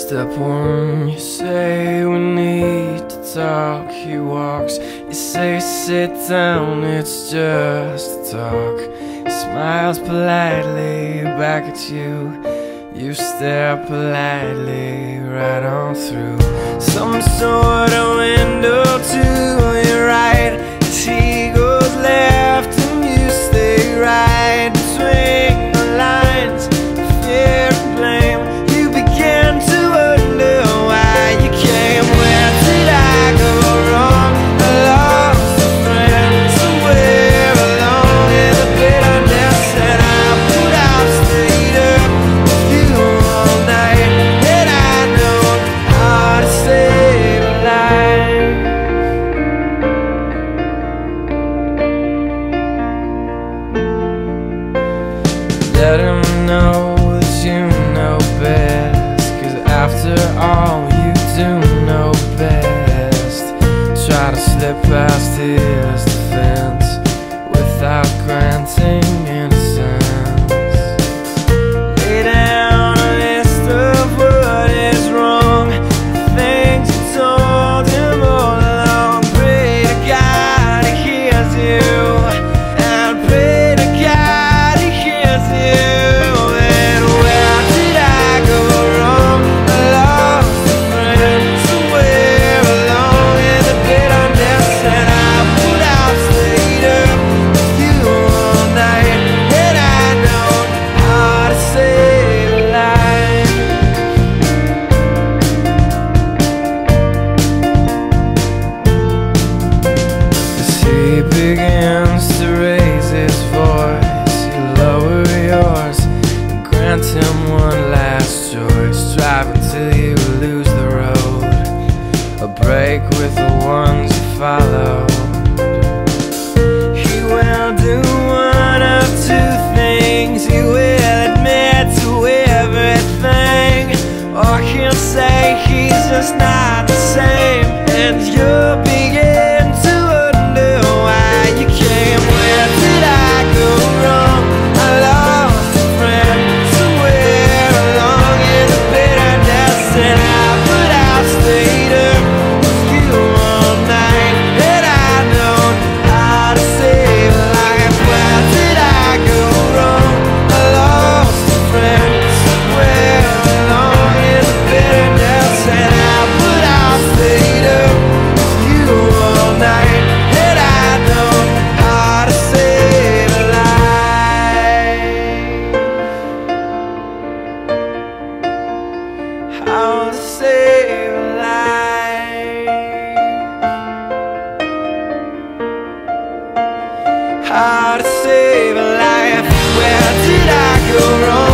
Step one, you say we need to talk. He walks, you say sit down, it's just a talk. He smiles politely back at you. You stare politely right on through some sort of window to your right. As he goes left and you stay right between the lines of fear and blame. You begin to wonder why you came. Where did I go wrong? I lost a friend somewhere along in the bitterness, and I put out stayed up with you all night. And I know how to save a life. Let him know that you know best, 'cause after all you do know best. Try to slip past his defense without granting innocence. Lay down a list of what is wrong, the things you told him all along. Pray to God he hears you, and pray to God he hears you. And where did I go wrong? I lost a friend somewhere along in the bitterness, and I put out stayed up with you all night. And I know how to save a life. As he begins to raise his voice, you lower yours and grant him one last choice. Drive until you lose the road, a break with the ones you follow. He will do one of two things. He will admit to everything, or he'll say he's just not the same, and you'll begin to wonder why you came. Where did I go wrong? I lost a friend somewhere along in the bitterness, and I put out stayed up with you all night. And I know how to save a life. Where did I go wrong? I lost a friend somewhere along in the bitterness, and I put out stayed up with you all night. And I know how to save a life. How to save a life. How to save a life. Where did I go wrong?